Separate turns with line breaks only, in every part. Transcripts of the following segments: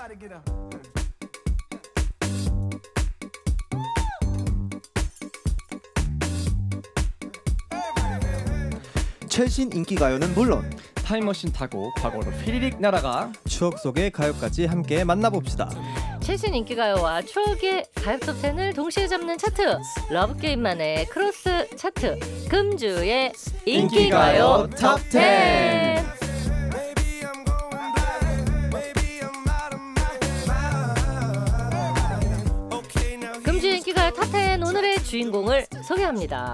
최신 인기가요는 물론
타임머신 타고 과거로 휘리릭 날아가
추억 속의 가요까지 함께 만나봅시다.
최신 인기가요와 추억의 가요 톱10을 동시에 잡는 차트, 러브게임만의 크로스 차트, 금주의 인기가요 톱10. 금주의 인기가요 톱10 오늘의 주인공을 소개합니다.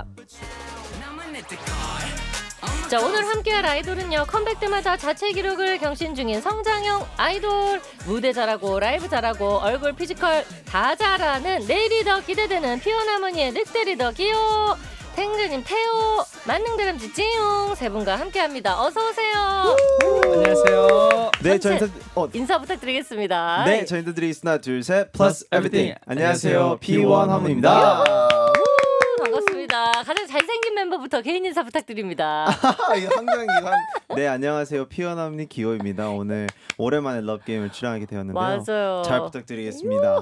자, 오늘 함께할 아이돌은요, 컴백 때마다 자체 기록을 경신 중인 성장형 아이돌. 무대 잘하고 라이브 잘하고 얼굴 피지컬 다 잘하는 내일이 더 기대되는 피어나머니의 늑대 리더 기호, 탱자님 태호, 만능다람쥐 찌용 세 분과 함께합니다. 어서 오세요.
안녕하세요.
네, 저희
인사 부탁드리겠습니다.
네, 저희 인사드리겠습니다. 하나, 둘, 셋. 플러스 에브리띵. 안녕하세요, P1 하모입니다.
반갑습니다. 가장 잘생긴 멤버부터 개인 인사 부탁드립니다.
이거 항상 이거 네, 안녕하세요, P1 하모니 기호입니다. 오늘 오랜만에 러브게임을 출연하게 되었는데요.
맞아요.
잘 부탁드리겠습니다.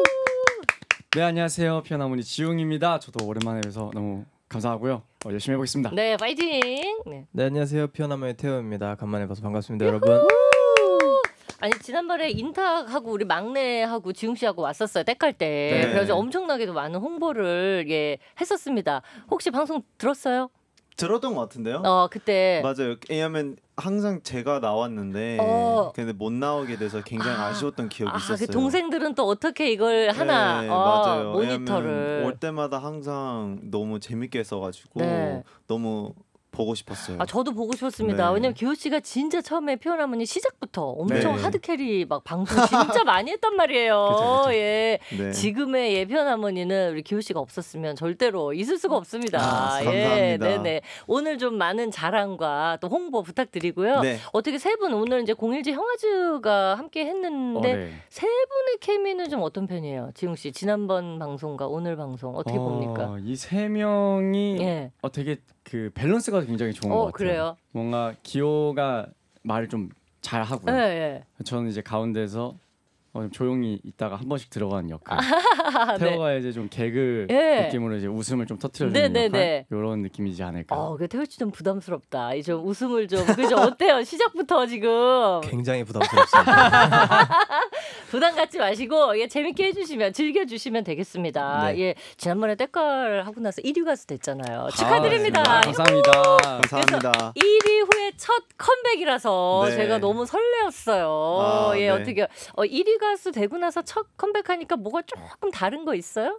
네, 안녕하세요. 피어나무니 지웅입니다. 저도 오랜만에 뵈서 너무 감사하고요. 열심히 해보겠습니다.
네, 파이팅.
네, 안녕하세요. 피어나무의 태호입니다. 간만에 봐서 반갑습니다, 여러분.
아니, 지난번에 인탁하고 우리 막내하고 지웅 씨하고 왔었어요, 때깔 때.
네.
그래서 엄청나게도 많은 홍보를 했었습니다. 혹시 방송 들었어요?
들었던 것 같은데요?
그때.
맞아요. 왜냐면 항상 제가 나왔는데 근데 못 나오게 돼서 굉장히 아쉬웠던 기억이 있었어요.
그 동생들은 또 어떻게 이걸 하나
네, 맞아요.
모니터를
올 때마다 항상 너무 재밌게 했어가지고
네.
너무 보고 싶었어요.
저도 보고 싶었습니다.
네.
왜냐면 기호 씨가 진짜 처음에 피어나무니 시작부터 엄청
네.
하드캐리 막 방송 진짜 많이 했단 말이에요.
그쵸.
예.
네.
지금의 피어나무니는 우리 기호 씨가 없었으면 절대로 있을 수가 없습니다.
감사합니다.
네네. 오늘 좀 많은 자랑과 또 홍보 부탁드리고요.
네.
어떻게 세 분 오늘 이제 공일지 형아즈가 함께 했는데
네.
세 분의 케미는 좀 어떤 편이에요? 지웅 씨 지난번 방송과 오늘 방송 어떻게 봅니까?
이 세 명이
예.
되게 그 밸런스가 굉장히 좋은 것 같아요.
그래요?
뭔가 기호가 말을 좀 잘 하고요.
예.
저는 이제 가운데서 조용히 있다가 한 번씩 들어가는 역할.
네.
태호가 이제 좀 개그
예.
느낌으로 이제 웃음을 좀 터트려주는
네네네.
역할, 이런 느낌이지 않을까.
그 태우 씨 좀 부담스럽다. 이 좀 웃음을 좀 그죠? 어때요? 시작부터 지금
굉장히 부담스럽습니다.
부담 갖지 마시고 재밌게 해주시면 즐겨주시면 되겠습니다.
네.
예, 지난번에 때깔 하고 나서 1위 가수 됐잖아요. 축하드립니다.
감사합니다.
감사합니다.
1위 후에 첫 컴백이라서
네.
제가 너무 설레었어요.
네.
어떻게 1위 가수 되고 나서 첫 컴백하니까 뭐가 조금 다른 거 있어요?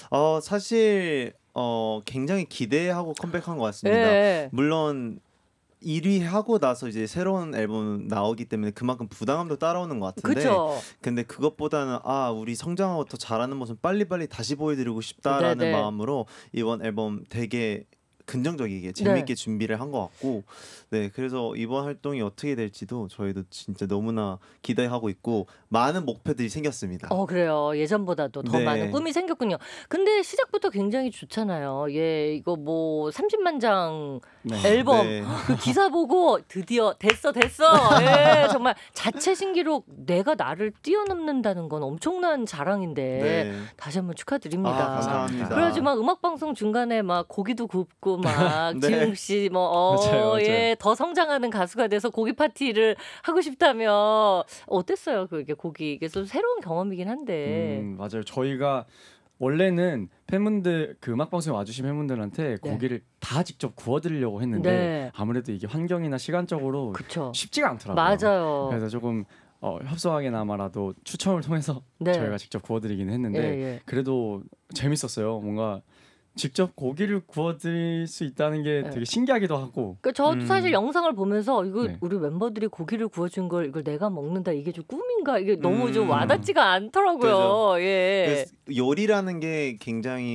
사실 굉장히 기대하고 컴백한 것 같습니다.
네.
물론 1위 하고 나서 이제 새로운 앨범 나오기 때문에 그만큼 부담감도 따라오는 것 같은데
그렇죠.
근데 그것보다는 우리 성장하고 더 잘하는 모습 빨리빨리 다시 보여드리고 싶다라는
네네.
마음으로 이번 앨범 되게 긍정적이게 재밌게 준비를 한 것 같고 네, 그래서 이번 활동이 어떻게 될지도 저희도 진짜 너무나 기대하고 있고 많은 목표들이 생겼습니다.
그래요. 예전보다도 더
네.
많은 꿈이 생겼군요. 근데 시작부터 굉장히 좋잖아요. 이거 뭐 30만 장
네.
앨범
네.
그 기사 보고 드디어 됐어. 예, 정말 자체 신기록 내가 나를 뛰어넘는다는 건 엄청난 자랑인데
네.
다시 한번 축하드립니다.
감사합니다.
그래가지고 막 음악 방송 중간에 막 고기도 굽고 막
네.
지웅 씨
맞아요.
더 성장하는 가수가 돼서 고기 파티를 하고 싶다며 어땠어요? 그게 고기 이게 좀 새로운 경험이긴 한데.
맞아요. 저희가 원래는 팬분들 그 음악 방송에 와주신 팬분들한테 고기를 다 직접 구워드리려고 했는데
네.
아무래도 이게 환경이나 시간적으로
그쵸.
쉽지가 않더라고요.
맞아요.
그래서 조금 협소하게나마라도 추첨을 통해서
네.
저희가 직접 구워드리긴 했는데
예.
그래도 재밌었어요. 뭔가 직접 고기를 구워드릴 수 있다는 게 되게 신기하기도 하고.
저도 사실 영상을 보면서 이거
네.
우리 멤버들이 고기를 구워준 걸 이걸 내가 먹는다 이게 좀 꿈인가 이게 너무 좀 와닿지가 않더라고요.
그죠.
예.
그래서 요리라는 게 굉장히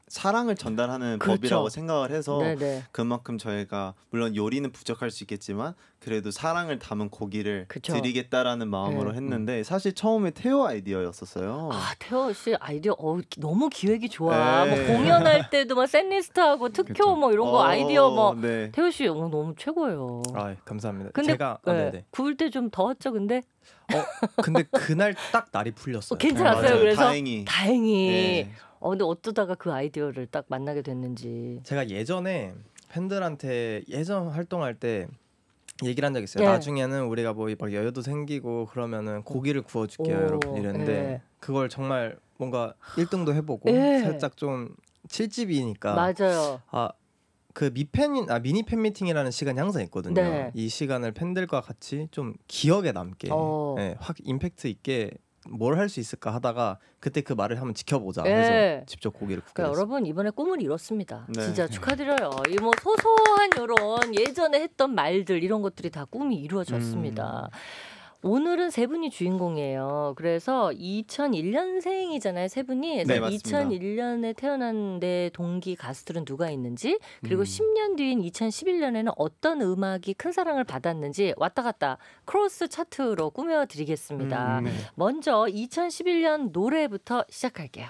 사랑을 전달하는
그렇죠.
법이라고 생각을 해서
네네.
그만큼 저희가 물론 요리는 부족할 수 있겠지만 그래도 사랑을 담은 고기를
그쵸.
드리겠다라는 마음으로
네.
했는데 사실 처음에 태호 아이디어였었어요.
아 태호 씨 아이디어 너무 기획이 좋아.
네.
뭐 공연할 때도 막 샌리스트하고 특효
그쵸.
뭐 이런 거 아이디어 뭐
네.
태호 씨 너무 최고예요.
아, 감사합니다.
근데
제가
네. 구울 때 좀 더웠죠, 근데
근데 그날 딱 날이 풀렸어요.
괜찮았어요.
맞아요.
그래서
다행히.
다행히.
네.
근데 어쩌다가 그 아이디어를 딱 만나게 됐는지.
제가 예전에 팬들한테 예전 활동할 때 얘기를 한 적 있어요.
네.
나중에는 우리가 뭐 막 여유도 생기고 그러면은 고기를 구워줄게요,
오,
여러분 이랬는데
네.
그걸 정말 뭔가 1등도 해보고
네.
살짝 좀 7집이니까
맞아요.
그 미니 팬 미팅이라는 시간이 항상 있거든요.
네.
이 시간을 팬들과 같이 좀 기억에 남게, 확 임팩트 있게 뭘 할 수 있을까 하다가 그때 그 말을 한번 지켜보자 해서
네.
직접 고기를 굽게
그러니까
됐어요.
여러분 이번에 꿈을 이뤘습니다.
네.
진짜 축하드려요. 이 뭐 소소한 요런 예전에 했던 말들 이런 것들이 다 꿈이 이루어졌습니다. 오늘은 세 분이 주인공이에요. 그래서 2001년생이잖아요, 세 분이.
네,
그래서
맞습니다.
2001년에 태어난 내 동기 가수들은 누가 있는지, 그리고 10년 뒤인 2011년에는 어떤 음악이 큰 사랑을 받았는지 왔다 갔다 크로스 차트로 꾸며드리겠습니다.
네.
먼저 2011년 노래부터 시작할게요.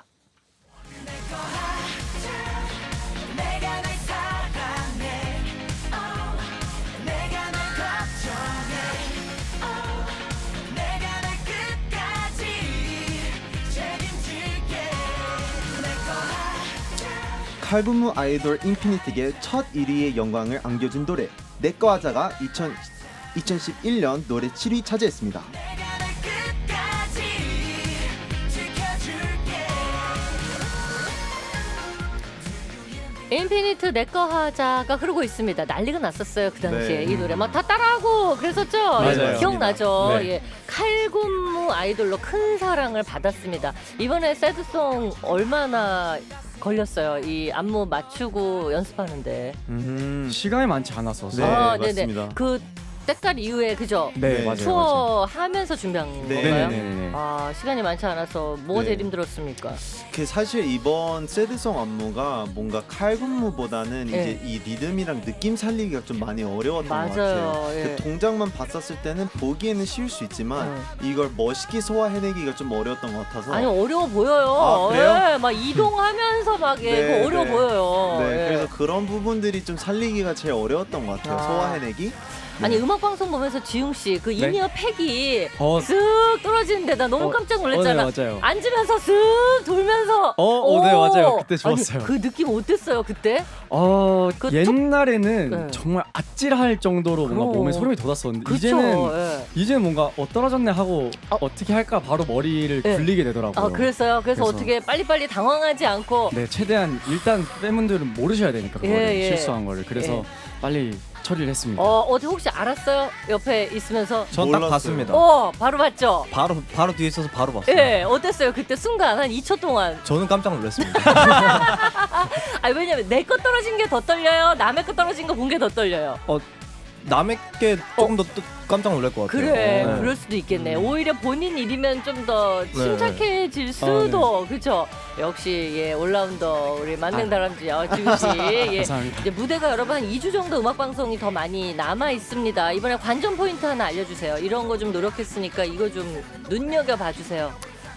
칼군무 아이돌 인피니트의 첫 1위의 영광을 안겨준 노래 내꺼 하자가 2011년 노래 7위 차지했습니다.
인피니트 내꺼 하자가 흐르고 있습니다. 난리가 났었어요 그 당시에.
네.
이 노래 막 다 따라하고 그랬었죠.
맞아요.
기억나죠.
네.
예. 칼군무 아이돌로 큰 사랑을 받았습니다. 이번에 새드송 얼마나 걸렸어요. 이 안무 맞추고 연습하는데.
시간이 많지 않았어서.
네,
네네.
맞습니다.
그 때깔 이후에 그죠?
네,
네.
맞아요.
투어 하면서 준비한
네.
건가요?
네네네.
시간이 많지 않아서 뭐가
네.
제일 힘들었습니까?
그 사실 이번 새드송 안무가 뭔가 칼군무보다는
네.
이제 이 리듬이랑 느낌 살리기가 좀 많이 어려웠던 것
맞아요.
같아요.
예.
그 동작만 봤었을 때는 보기에는 쉬울 수 있지만 이걸 멋있게 소화해내기가 좀 어려웠던 것 같아서
아니 어려워 보여요.
아, 그래요?
예, 막 이동하면서 막 예,
네,
그거 어려워
네.
보여요.
네,
예.
그래서 그런 부분들이 좀 살리기가 제일 어려웠던 것 같아요.
아.
소화해내기.
아니 음악 방송 보면서 지웅 씨 그
네?
인이어 팩이
어,
쓱 떨어지는데 나 너무 깜짝 놀랐잖아.
네, 맞아요.
앉으면서 쓱 돌면서.
네, 맞아요. 그때 좋았어요.
아니, 그 느낌 어땠어요 그때? 그
옛날에는
네.
정말 아찔할 정도로 뭔가
그럼.
몸에 소름이 돋았었는데
그쵸?
이제는
예.
뭔가 떨어졌네 하고 어떻게 할까 바로 머리를
네.
굴리게 되더라고요.
그랬어요. 그래서
그래서-
어떻게 빨리빨리 당황하지 않고.
네, 최대한 일단 팬분들은 모르셔야 되니까 그거를
예, 예.
실수한 거를 그래서
예.
빨리 처리를 했습니다.
어떻게 혹시 알았어요? 옆에 있으면서.
전 딱
몰랐어요.
봤습니다.
바로 봤죠.
바로 뒤에 있어서 바로 봤어요.
예, 어땠어요? 그때 순간 한 2초 동안.
저는 깜짝 놀랐습니다.
왜냐면 내 거 떨어진 게 더 떨려요. 남의 거 떨어진 거 본 게 더 떨려요.
남의 게 조금 더 깜짝 놀랄 것 같아요.
그래,
네.
그럴 수도 있겠네. 오히려 본인 일이면 좀 더 침착해질 수도, 그렇죠. 역시 예 올라운더 우리 만능 다람쥐 지훈 씨. 예.
감사합니다.
이제 무대가 여러분 한 2주 정도 음악 방송이 더 많이 남아 있습니다. 이번에 관전 포인트 하나 알려주세요. 이런 거 좀 노력했으니까 이거 좀 눈여겨 봐주세요.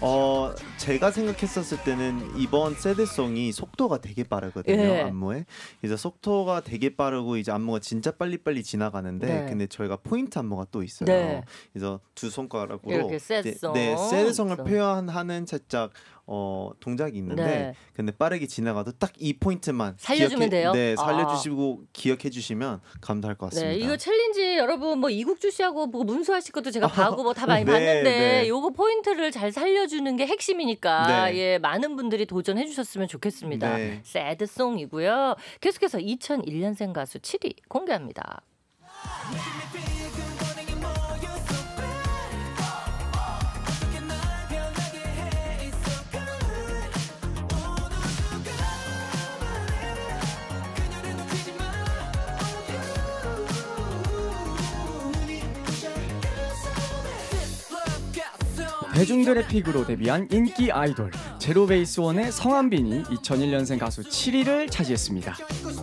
제가 생각했었을 때는 이번 새드송이 속도가 되게 빠르거든요.
예.
안무에. 그래서 속도가 되게 빠르고 이제 안무가 진짜 빨리빨리 지나가는데
네.
근데 저희가 포인트 안무가 또 있어요.
네.
그래서 두 손가락으로
이렇게 새드송.
네, 새드송을
그래서.
표현하는 살짝 동작이 있는데
네.
근데 빠르게 지나가도 딱 이 포인트만
살려주면 돼요?
네, 살려주시고 기억해 주시면 감사할 것 같습니다.
네, 이거 챌린지 여러분 뭐 이국주 씨하고 뭐 문수아 씨 것도 제가 봐고 뭐 다 많이
네,
봤는데
네.
요거 포인트를 잘 살려주는 게 핵심이니까
네.
예 많은 분들이 도전해 주셨으면 좋겠습니다.
네.
새드송이고요. 계속해서 2001년생 가수 7위 공개합니다.
대중들의 픽으로 데뷔한 인기 아이돌 제로베이스원의 성한빈이 2001년생 가수 7위를 차지했습니다.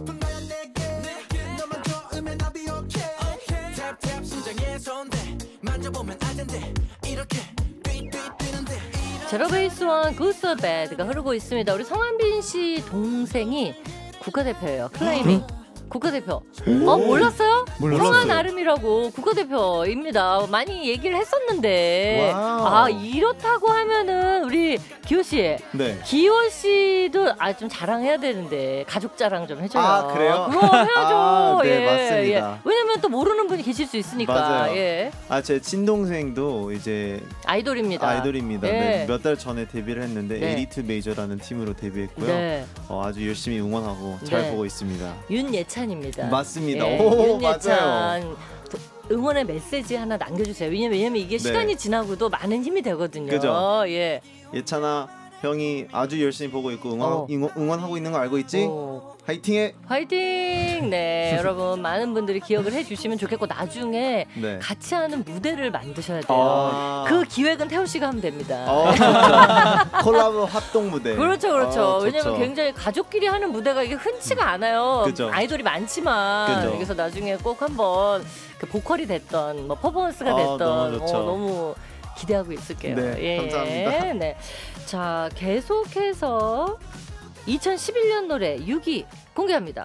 제로베이스원 Good or Bad가 흐르고 있습니다. 우리 성한빈 씨 동생이 국가대표예요. 클라이밍 국가대표. 몰랐어요?
몰랐어요.
성한 아름이라고 국가대표입니다. 많이 얘기를 했었는데
와우.
이렇다고 하면은 우리 기호 씨,
네.
기호 씨도 좀 자랑해야 되는데 가족 자랑 좀 해줘요.
아, 그래요?
그럼 해야죠.
네,
예,
맞습니다.
예. 왜냐면 또 모르는 분이 계실 수 있으니까.
맞아요.
예.
제 친동생도 이제
아이돌입니다.
아이돌입니다.
예.
네, 몇 달 전에 데뷔를 했는데
네.
에리트 메이저라는 팀으로 데뷔했고요.
네.
아주 열심히 응원하고 잘
네.
보고 있습니다.
윤예찬입니다.
맞습니다.
예,
오,
윤예찬
맞아요.
응원의 메시지 하나 남겨주세요. 왜냐면 이게
네.
시간이 지나고도 많은 힘이 되거든요.
그죠?
예.
예찬아, 형이 아주 열심히 보고 있고 응원하고 있는 거 알고 있지? 화이팅해.
화이팅! 네, 여러분 많은 분들이 기억을 해주시면 좋겠고 나중에
네.
같이 하는 무대를 만드셔야 돼요. 그 기획은 태호 씨가 하면 됩니다.
좋죠. 콜라보 합동 무대.
그렇죠, 그렇죠.
좋죠.
왜냐면 굉장히 가족끼리 하는 무대가 이게 흔치가 않아요.
그죠.
아이돌이 많지만
그죠.
그래서 나중에 꼭 한번 그 보컬이 됐던 뭐 퍼포먼스가 됐던
너무 좋죠.
너무 기대하고 있을게요.
네,
예.
감사합니다.
네. 자, 계속해서 2011년 노래 6위 공개합니다.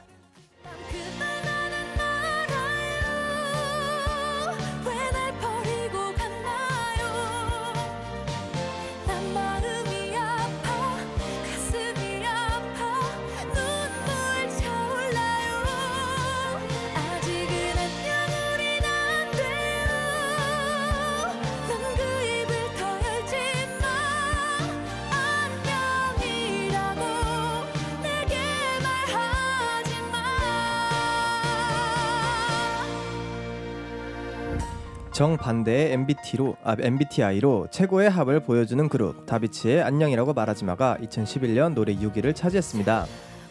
정반대의 MBTI로 최고의 합을 보여주는 그룹 다비치의 안녕이라고 말하지마가 2011년 노래 6위를 차지했습니다.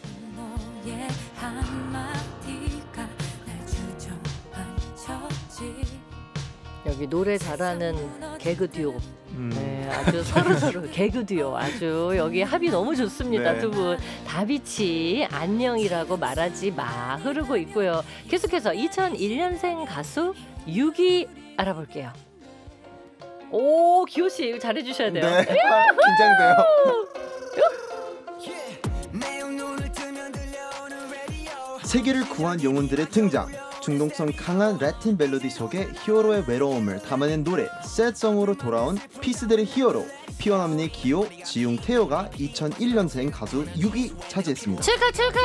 여기 노래 잘하는 개그 듀오. 네, 아주 서로 개그 듀오 아주 여기 합이 너무 좋습니다.
네.
두 분 다비치 안녕이라고 말하지 마 흐르고 있고요. 계속해서 2001년생 가수 6위 알아볼게요. 오, 기호 씨 이거 잘해 주셔야 돼요.
네. 긴장돼요. 세계를 구한 영혼들의 등장. 중독성 강한 라틴 멜로디 속에 히어로의 외로움을 담아낸 노래 셋송으로 돌아온 피스들의 히어로 피어나무니 기호 지웅 태호가 2001년생 가수 6위 차지했습니다.
축하 축하.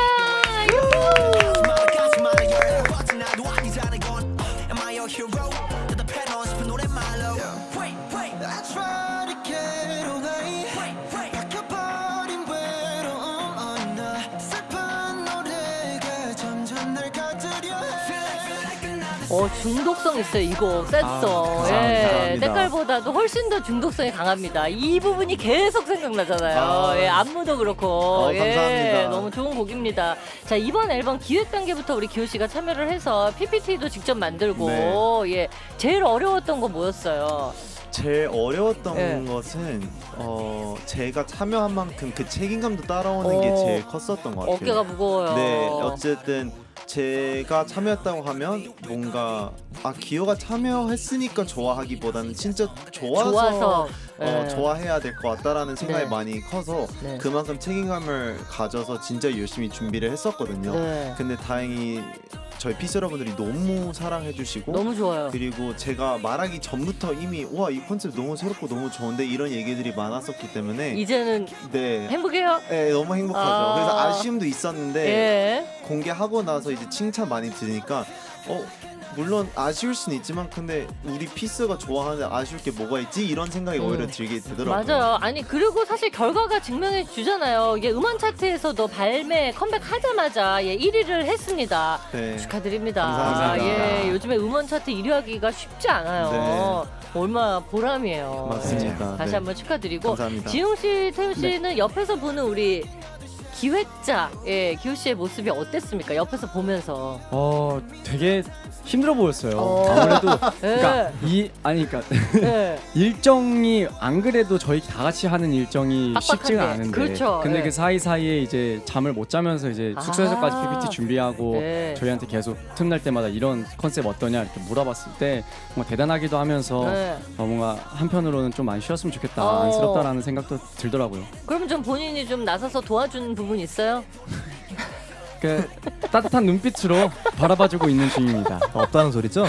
중독성 있어요 이거 셋송. 예, 때깔보다도 훨씬 더 중독성이 강합니다. 이 부분이 계속 생각나잖아요. 예, 안무도 그렇고. 예,
감사합니다.
너무 좋은 곡입니다. 자, 이번 앨범 기획 단계부터 우리 기호 씨가 참여를 해서 PPT도 직접 만들고 예, 제일 어려웠던 거 뭐였어요?
제일 어려웠던
네.
것은 제가 참여한 만큼 그 책임감도 따라오는 게 제일 컸었던 것 같아요.
어깨가 무거워요.
네, 어쨌든 제가 참여했다고 하면 뭔가 기호가 참여했으니까 좋아하기보다는 진짜 좋아서
네.
좋아해야 될 것 같다라는 생각이
네.
많이 커서
네.
그만큼 책임감을 가져서 진짜 열심히 준비를 했었거든요.
네.
근데 다행히 저희 피스 여러분들이 너무 사랑해주시고
너무 좋아요.
그리고 제가 말하기 전부터 이미 와, 이 컨셉 너무 새롭고 너무 좋은데 이런 얘기들이 많았었기 때문에
이제는
네,
행복해요?
네 너무 행복하죠. 그래서 아쉬움도 있었는데
예.
공개하고 나서 이제 칭찬 많이 들으니까 물론 아쉬울 수는 있지만 근데 우리 피스가 좋아하는데 아쉬울 게 뭐가 있지? 이런 생각이 오히려 들게 되더라고요.
맞아요. 아니 그리고 사실 결과가 증명해 주잖아요. 이게 음원 차트에서도 발매 컴백하자마자 1위를 했습니다.
네.
축하드립니다.
감사합니다.
예, 요즘에 음원 차트 1위 하기가 쉽지 않아요. 얼마나 보람이에요.
맞습니다.
다시
네.
한번 축하드리고
감사합니다.
지웅 씨, 태우 씨는 옆에서 보는 우리 기획자 기호 씨의 모습이 어땠습니까? 옆에서 보면서.
되게 힘들어 보였어요. 아무래도 그러니까 그러니까 일정이 안 그래도 저희 다 같이 하는 일정이 쉽지가 않은데.
그렇죠.
근데 그 사이사이에 이제 잠을 못 자면서 이제 숙소에서까지 PPT 준비하고 저희한테 계속 틈날 때마다 이런 컨셉 어떠냐 이렇게 물어봤을 때 뭔가 대단하기도 하면서 뭔가 한편으로는 좀 많이 쉬었으면 좋겠다, 안쓰럽다라는 생각도 들더라고요.
그러면 좀 본인이 좀 나서서 도와주는 부분 있어요?
그 따뜻한 눈빛으로 바라봐주고 있는 중입니다.
없다는 소리죠?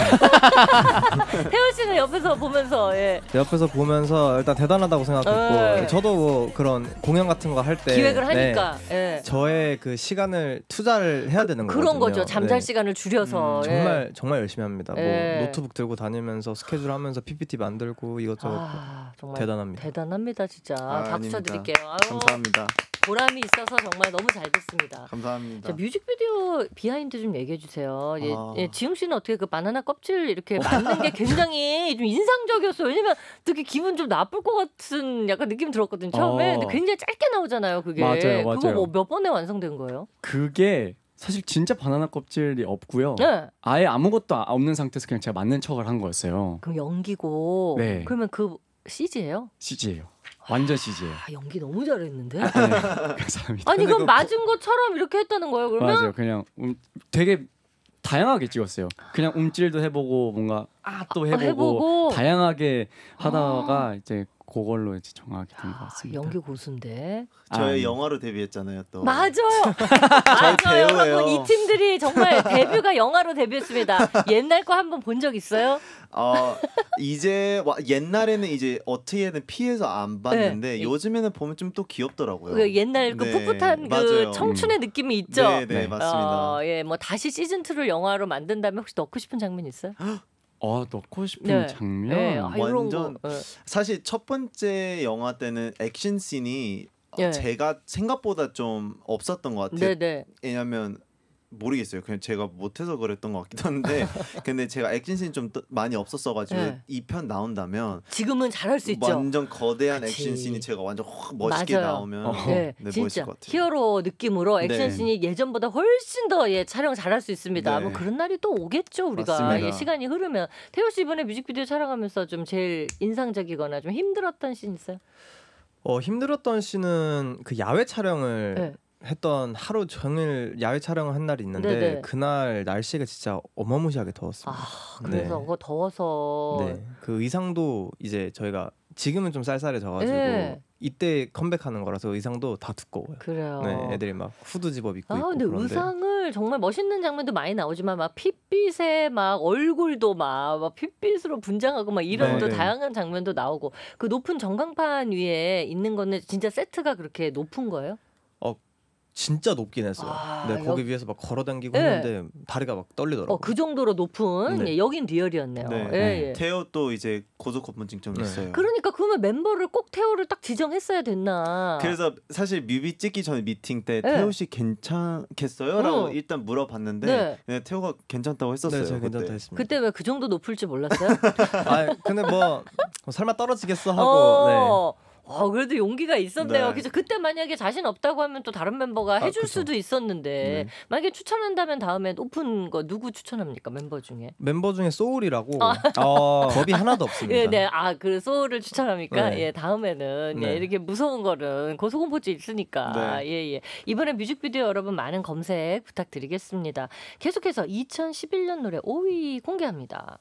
태호 씨는 옆에서 보면서
옆에서 보면서 일단 대단하다고 생각했고 저도 뭐 그런 공연 같은 거 할 때
기획을 하니까
저의 그 시간을 투자를 해야 되는 거거든요.
그런 거죠. 잠잘 시간을 줄여서
정말 열심히 합니다. 뭐 노트북 들고 다니면서 스케줄 하면서 PPT 만들고 이것저것
정말
대단합니다.
대단합니다 진짜. 박수 쳐드릴게요.
감사합니다.
보람이 있어서 정말 너무 잘 됐습니다.
감사합니다.
자, 뮤직비디오 비하인드 좀 얘기해 주세요. 지웅 씨는 어떻게 그 바나나 껍질 이렇게 만든 게 굉장히 좀 인상적이었어요. 왜냐면 되게 기분 좀 나쁠 것 같은 약간 느낌 들었거든요. 처음에. 근데 굉장히 짧게 나오잖아요. 그게.
맞아요.
그거 뭐 몇 번에 완성된 거예요?
그게 사실 진짜 바나나 껍질이 없고요. 아예 아무것도 없는 상태에서 그냥 제가 맞는 척을 한 거였어요.
그럼 연기고. 그러면 그 CG예요?
CG예요. 완전 CG예요.
연기 너무 잘했는데?
감사합니다.
아니 그럼 맞은 것처럼 이렇게 했다는 거예요? 그러면?
맞아요. 그냥 되게 다양하게 찍었어요. 그냥 움찔도 해보고 뭔가 또 해보고 다양하게 하다가 이제 그걸로 이제 정하게 된 것 같습니다.
연기 고수인데.
저희 영화로 데뷔했잖아요 또.
맞아요. 맞아요. 여러분 이 팀들이 정말 데뷔가 영화로 데뷔했습니다. 옛날 거 한번 본 적 있어요?
이제 옛날에는 이제 어떻게든 피해서 안 봤는데 요즘에는 보면 좀 또 귀엽더라고요.
그 옛날 그 풋풋한 그 청춘의 느낌이 있죠.
네, 맞습니다.
뭐 다시 시즌 2를 영화로 만든다면 혹시 넣고 싶은 장면 있어요?
넣고 싶은 장면?
완전 사실 첫 번째 영화 때는 액션 씬이 제가 생각보다 좀 없었던 것 같아요. 왜냐면 모르겠어요. 그냥 제가 못해서 그랬던 것 같기도 한데 근데 제가 액션씬이 좀 많이 없었어가지고 2편 나온다면
지금은 잘할 수 있죠.
완전 거대한 액션씬이 제가 완전 멋있게 나오면
진짜
멋있을 것 같아요.
히어로 느낌으로 액션씬이 예전보다 훨씬 더 촬영 잘할 수 있습니다. 뭐 그런 날이 또 오겠죠. 우리가 시간이 흐르면. 태호 씨 이번에 뮤직비디오 촬영하면서 좀 제일 인상적이거나 좀 힘들었던 씬 있어요?
힘들었던 씬은 그 야외 촬영을 했던 하루 종일 야외 촬영을 한 날이 있는데 그날 날씨가 진짜 어마무시하게 더웠습니다.
그래서 그거 더워서
그 의상도 이제 저희가 지금은 좀 쌀쌀해져가지고 이때 컴백하는 거라서 의상도 다 두꺼워요.
그래요.
애들이 막 후드 집업 입고 있고
근데
그런데.
의상을 정말 멋있는 장면도 많이 나오지만 막 핏빛에 막 얼굴도 막 핏빛으로 분장하고 막 이런 또 다양한 장면도 나오고 그 높은 전광판 위에 있는 거는 진짜 세트가 그렇게 높은 거예요?
진짜 높긴 했어요. 거기 위에서 막 걸어다니고 했는데 다리가 막 떨리더라고요.
그 정도로 높은 여긴 리얼이었네요.
태호 또 이제 고소건문증 좀 있어요.
그러니까 그러면 멤버를 꼭 태호를 딱 지정했어야 됐나.
그래서 사실 뮤비 찍기 전에 미팅 때 태호 씨 괜찮겠어요? 라고 일단 물어봤는데 태호가 괜찮다고 했었어요.
제가 괜찮다 했습니다.
그때 왜 그 정도 높을 줄 몰랐어요?
근데 뭐 설마 떨어지겠어 하고
그래도 용기가 있었네요. 그래서 그때 만약에 자신 없다고 하면 또 다른 멤버가 해줄 수도 있었는데 만약에 추천한다면 다음에 높은 거 누구 추천합니까? 멤버 중에?
멤버 중에 소울이라고 겁이 하나도 없습니다.
그 소울을 추천합니까? 다음에는 이렇게 무서운 거는 고소공포증 있으니까 이번에 뮤직비디오 여러분 많은 검색 부탁드리겠습니다. 계속해서 2011년 노래 5위 공개합니다.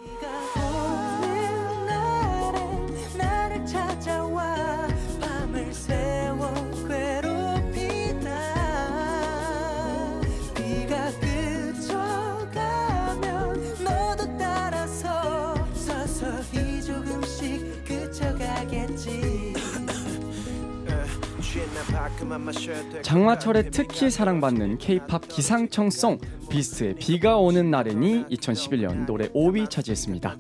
장마철에 특히 사랑받는 K-팝 기상청송 비스트의 비가 오는 날엔이 2011년 노래 5위 차지했습니다.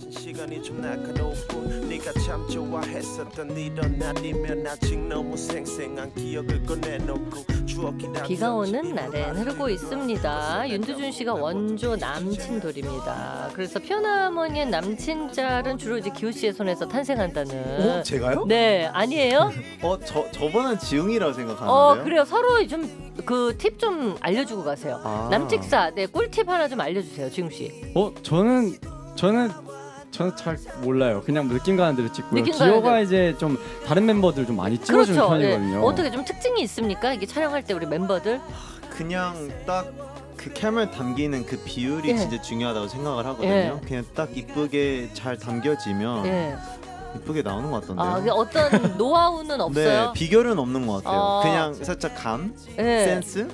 비가 오는 날엔 흐르고 있습니다. 윤두준 씨가 원조 남친돌입니다. 그래서 피어나머니의 남친짤은 주로 이제 기호 씨의 손에서 탄생한다는.
제가요?
네, 아니에요?
저번엔 지웅이라고 생각하는데. 가는데요.
그래요. 서로 좀 그 팁 좀 알려주고 가세요. 남직사, 네 꿀팁 하나 좀 알려주세요, 지웅 씨.
저는 잘 몰라요. 그냥 느낌 가는 대로 찍고요. 기호가 이제 좀 다른 멤버들 좀 많이 찍어주는
그렇죠.
편이거든요.
네. 어떻게 좀 특징이 있습니까? 이게 촬영할 때 우리 멤버들?
그냥 딱 그 캠을 담기는 그 비율이 진짜 중요하다고 생각을 하거든요. 그냥 딱 이쁘게 잘 담겨지면 이쁘게 나오는 것 같던데요.
어떤 노하우는 없어요?
네, 비결은 없는 것 같아요. 그냥 살짝 감, 센스.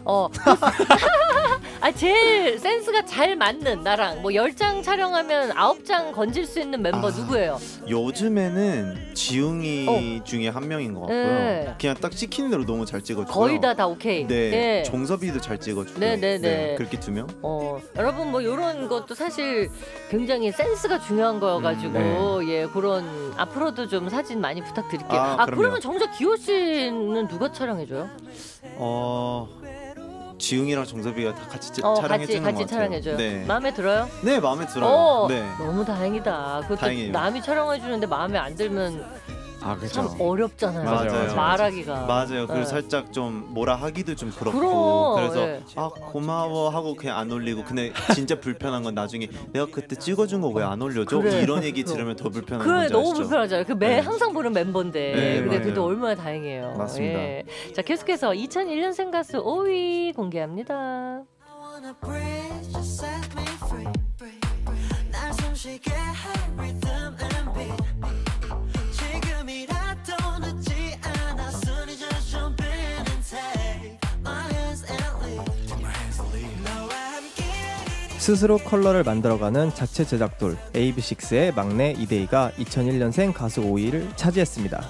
제일 센스가 잘 맞는 나랑 뭐 10장 촬영하면 9장 건질 수 있는 멤버 누구예요?
요즘에는 지웅이 중에 한 명인 것 같고요. 그냥 딱 찍히는 대로 너무 잘 찍어주고요.
거의 다 오케이.
네, 정섭이도 잘 찍어주고. 네, 그렇게 2명.
여러분 뭐 이런 것도 사실 굉장히 센스가 중요한 거여가지고 그런 앞으로도 좀 사진 많이 부탁드릴게요. 그러면 정작 기호 씨는 누가 촬영해줘요?
지웅이랑 정섭이가 다 같이 촬영해주는 것 같아요.
촬영해줘요.
네.
마음에 들어요?
네, 마음에 들어요.
너무 다행이다. 그것도
다행이에요.
남이 촬영해주는데 마음에 안 들면 참 어렵잖아요.
맞아요.
말하기가.
맞아요. 그리고 살짝 좀 뭐라 하기도 좀 그렇고. 그래서 고마워 하고 그냥 안 올리고. 근데 진짜 불편한 건 나중에 내가 그때 찍어준 거 왜 안 올려줘? 이런 얘기 들으면 더 불편한 건지 아시죠?
너무 불편하잖아요. 항상 보는 멤버인데. 그래도 얼마나 다행이에요.
맞습니다.
자, 계속해서 2001년생 가수 5위 공개합니다.
스스로 컬러를 만들어가는 자체 제작돌 AB6IX의 막내 이데이가 2001년생 가수 5위를 차지했습니다.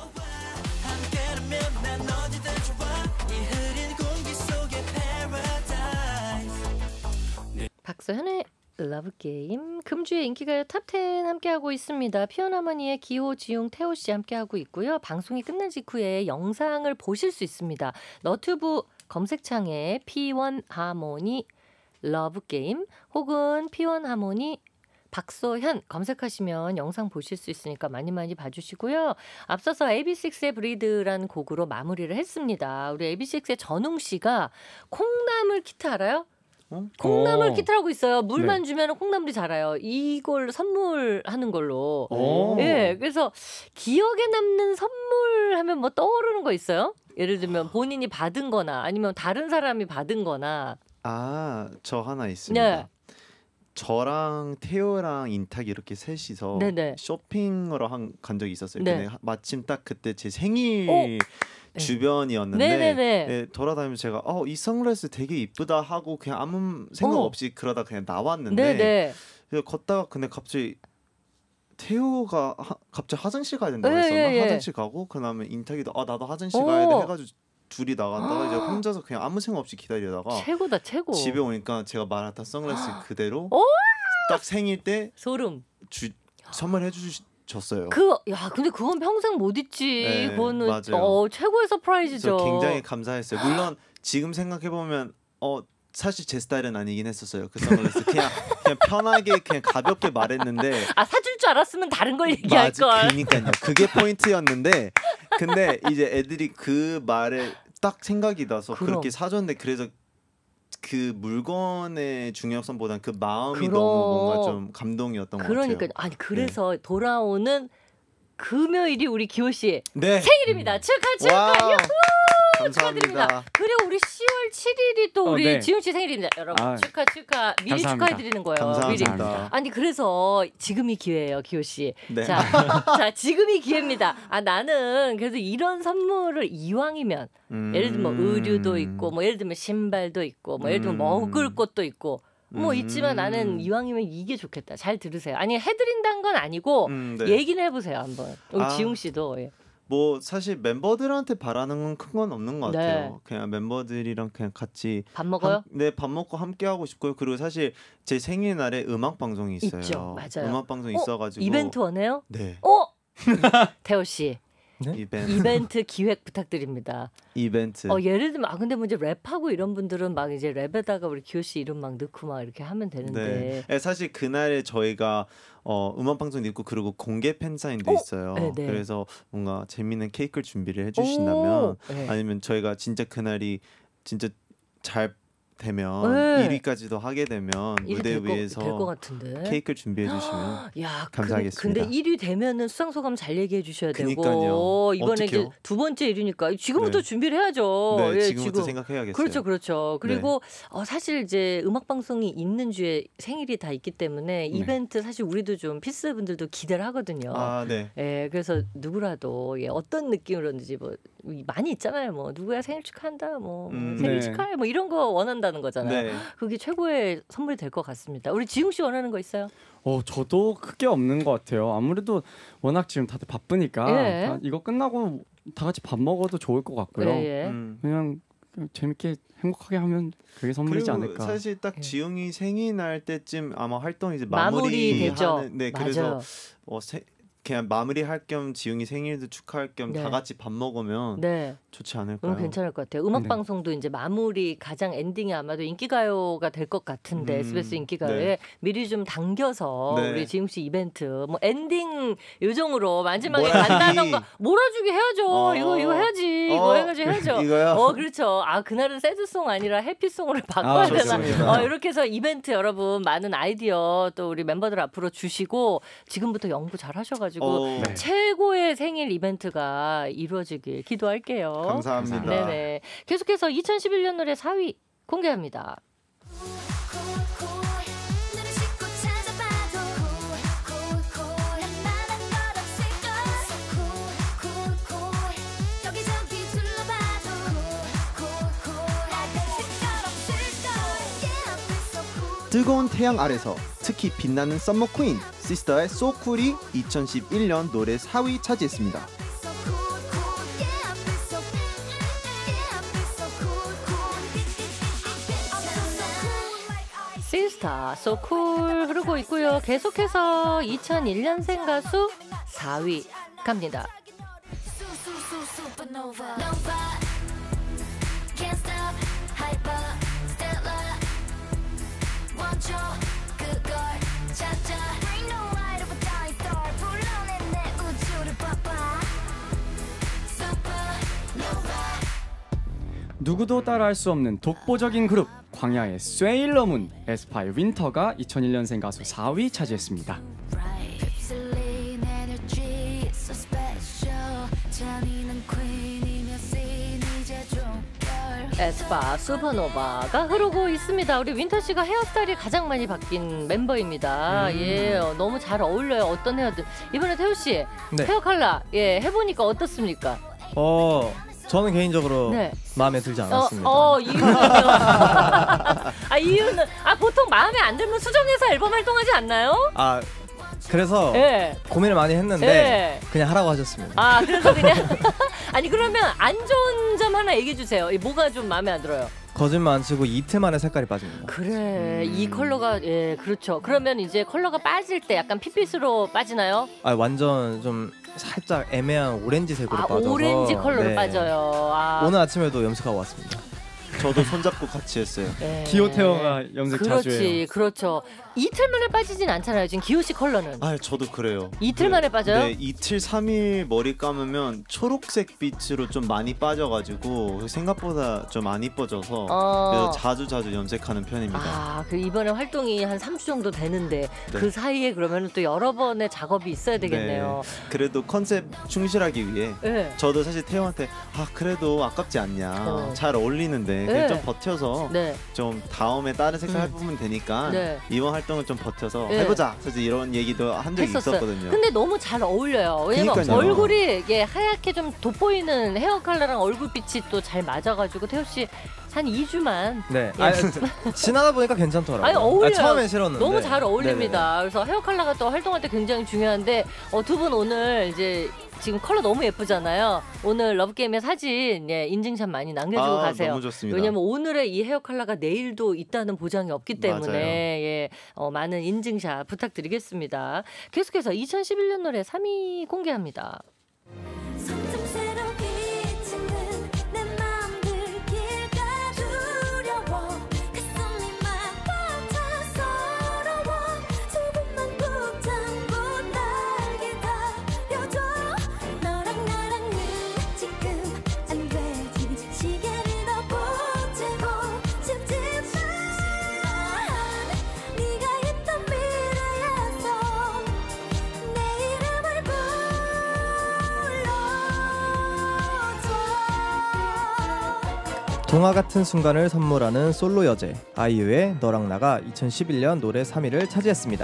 박서현의 러브게임 금주의 인기가요 탑10 함께하고 있습니다. 피어나머니의 기호, 지용, 태호씨 함께하고 있고요. 방송이 끝난 직후에 영상을 보실 수 있습니다. 너튜브 검색창에 P1 하모니 러브게임 혹은 P1 하모니 박서현 검색하시면 영상 보실 수 있으니까 많이 봐주시고요. 앞서서 AB6IX의 브리드라는 곡으로 마무리를 했습니다. 우리 AB6IX의 전웅 씨가 콩나물 키트 알아요? 콩나물 키트라고 있어요. 물만 주면 콩나물이 자라요. 이걸 선물하는 걸로. 그래서 기억에 남는 선물하면 뭐 떠오르는 거 있어요? 예를 들면 본인이 받은 거나 아니면 다른 사람이 받은 거나.
저 하나 있습니다. 저랑 태호랑 인탁이 이렇게 셋이서 쇼핑으로 간 적이 있었어요. 근데 마침 딱 그때 제 생일 주변이었는데 돌아다니면서 제가 이 선글라스 되게 이쁘다 하고 그냥 아무 생각 없이 그러다 그냥 나왔는데 그래서 걷다가 근데 갑자기 태호가 갑자기 화장실 가야 된다고 했었나? 화장실 가고 그다음에 인탁이도 나도 화장실 가야 돼 해가지고 둘이 나갔다가 이제 혼자서 그냥 아무 생각 없이 기다리다가
최고다 최고.
집에 오니까 제가 말했던 선글라스 그대로 딱 생일 때
소름
선물해 주셨어요.
근데 그건 평생 못 잊지. 그거는
맞아요.
최고의 서프라이즈죠.
굉장히 감사했어요. 물론 지금 생각해 보면 사실 제 스타일은 아니긴 했었어요. 그 선글라스 그냥 편하게 그냥 가볍게 말했는데
사줄 줄 알았으면 다른 걸 얘기할 걸.
그러니까요. 그게 포인트였는데 근데 이제 애들이 그 말에 딱 생각이 나서 그렇게 사줬는데 그래서 그 물건의 중요성보다는 그 마음이 너무 뭔가 좀 감동이었던 것 같아요.
그래서 돌아오는 금요일이 우리 기호 씨
네.
생일입니다. 축하.
감사합니다.
그리고 우리 10월 7일이 또 우리 지훈 씨 생일입니다. 여러분 축하. 미리
감사합니다.
축하해드리는 거예요.
감사합니다.
미리. 그래서 지금이 기회예요, 기호 씨.
네.
자, 지금이 기회입니다. 나는 그래서 이런 선물을 이왕이면 예를 들면 뭐 의류도 있고, 뭐 예를 들면 신발도 있고, 뭐 예를 들면 먹을 것도 있고. 뭐 있지만 나는 이왕이면 이게 좋겠다. 잘 들으세요. 아니 해드린다는 건 아니고 얘기는 해보세요 한번. 우리 지웅 씨도.
뭐 사실 멤버들한테 바라는 건 큰 건 없는 것 같아요. 그냥 멤버들이랑 그냥 같이
밥 먹어요?
밥 먹고 함께 하고 싶고요. 그리고 사실 제 생일날에 음악 방송이 있어요.
있죠, 맞아요.
음악 방송 있어가지고
이벤트 원해요?
네.
태호 씨.
네?
이벤트 기획 부탁드립니다.
이벤트.
예를 들면 근데 뭐 이제 랩하고 이런 분들은 막 이제 랩에다가 우리 기호 씨 이름 막 넣고 막 이렇게 하면 되는데.
네. 사실 그날에 저희가 음악 방송도 있고 그리고 공개 팬사인도 있어요.
네네.
그래서 뭔가 재밌는 케이크를 준비를 해주신다면
네.
아니면 저희가 진짜 그날이 진짜 잘 되면 1위까지도 하게 되면 무대 위에서
될 것 같은데.
케이크를 준비해 주시면 감사하겠습니다.
근데 1위 되면은 수상 소감 잘 얘기해 주셔야
그러니까요.
되고 이번에
어떡해요?
이제 두 번째 1위니까 지금부터
네.
준비를 해야죠.
네, 지금부터 생각해야겠어요.
그렇죠. 그리고 사실 이제 음악 방송이 있는 주에 생일이 다 있기 때문에 이벤트 사실 우리도 좀 피스 분들도 기대를 하거든요.
네.
예, 그래서 누구라도 어떤 느낌으로든지 뭐 많이 있잖아요. 뭐 누구야 생일 축하한다, 뭐 생일 축하해, 뭐 이런 거 원한다는 거잖아요.
네.
그게 최고의 선물이 될 것 같습니다. 우리 지웅 씨 원하는 거 있어요?
저도 크게 없는 것 같아요. 아무래도 워낙 지금 다들 바쁘니까 이거 끝나고 다 같이 밥 먹어도 좋을 것 같고요. 그냥 재밌게 행복하게 하면 그게 선물이지 않을까.
사실 딱 지웅이 생일 날 때쯤 아마 활동이 이제
마무리되죠.
네, 그래서 그냥 마무리할 겸 지웅이 생일도 축하할 겸 다 같이 밥 먹으면 좋지 않을까요?
괜찮을 것 같아요. 음악 방송도 이제 마무리 가장 엔딩이 아마도 인기가요가 될 것 같은데 SBS 인기가요에 미리 좀 당겨서 우리 지웅 씨 이벤트 뭐 엔딩 요정으로 마지막에 간단한 몰아주기 해야죠. 이거 해야지. 이거 해야죠.
이거요?
그렇죠. 그날은 새드송 아니라 해피송으로 바꿔야 되나? 이렇게 해서 이벤트 여러분 많은 아이디어 또 우리 멤버들 앞으로 주시고 지금부터 연구 잘 하셔가지고 최고의 생일 이벤트가 이루어지길 기도할게요.
감사합니다.
네네. 계속해서 2011년 노래 4위 공개합니다.
뜨거운 태양 아래서 특히 빛나는 썸머 퀸 시스터의 So Cool이 2011년 노래 4위 차지했습니다.
시스터 So Cool 흐르고 있고요. 계속해서 2001년생 가수 4위 갑니다.
누구도 따라할 수 없는 독보적인 그룹 광야의 세일러문 에스파의 윈터가 2001년생 가수 4위 차지했습니다.
에스파 슈퍼노바가 흐르고 있습니다. 우리 윈터 씨가 헤어스타일이 가장 많이 바뀐 멤버입니다. 너무 잘 어울려요. 어떤 헤어든 이번에 태우 씨 헤어 컬러 해보니까 어떻습니까?
저는 개인적으로 마음에 들지 않았습니다.
이유는 보통 마음에 안 들면 수정해서 앨범 활동하지 않나요?
그래서 고민을 많이 했는데 그냥 하라고 하셨습니다.
그래서 그냥 아니 그러면 안 좋은 점 하나 얘기해 주세요. 뭐가 좀 마음에 안 들어요?
거짓말 안 치고 이틀 만에 색깔이 빠집니다.
그래 이 컬러가 그렇죠. 그러면 이제 컬러가 빠질 때 약간 핏빛으로 빠지나요?
완전 좀 살짝 애매한 오렌지색으로 빠져서
오렌지 컬러로 빠져요.
오늘 아침에도 염색하고 왔습니다.
저도 손잡고 같이 했어요.
기호 태호가 염색 자주 해요.
그렇죠. 이틀 만에 빠지진 않잖아요. 지금 기호 씨 컬러는.
저도 그래요.
이틀 만에 빠져요?
네, 이틀 3일 머리 감으면 초록색 빛으로 좀 많이 빠져가지고 생각보다 좀 안 이뻐져서 그래서 자주 염색하는 편입니다.
그 이번에 활동이 한 3주 정도 되는데 그 사이에 그러면 또 여러 번의 작업이 있어야 되겠네요.
그래도 컨셉 충실하기 위해 저도 사실 태호한테 그래도 아깝지 않냐, 잘 어울리는데 그냥 좀 버텨서 좀 다음에 다른 색깔 해보면 되니까 이번 활동을 좀 버텨서 해보자. 사실 이런 얘기도 한 적이 있었거든요.
근데 너무 잘 어울려요. 왜냐면 얼굴이 하얗게 좀 돋보이는 헤어 컬러랑 얼굴빛이 또 잘 맞아가지고 태호 씨 한 2주만
지나다 보니까 괜찮더라고요.
어울려요.
처음엔 싫었는데
너무 잘 어울립니다. 그래서 헤어 컬러가 또 활동할 때 굉장히 중요한데 두 분 오늘 이제 지금 컬러 너무 예쁘잖아요. 오늘 러브게임의 사진 인증샷 많이 남겨주고 가세요.
너무 좋습니다.
왜냐면 오늘의 이 헤어 컬러가 내일도 있다는 보장이 없기 때문에 많은 인증샷 부탁드리겠습니다. 계속해서 2011년 노래 3위 공개합니다.
동화 같은 순간을 선물하는 솔로 여제 아이유의 너랑 나가 2011년 노래 3위를 차지했습니다.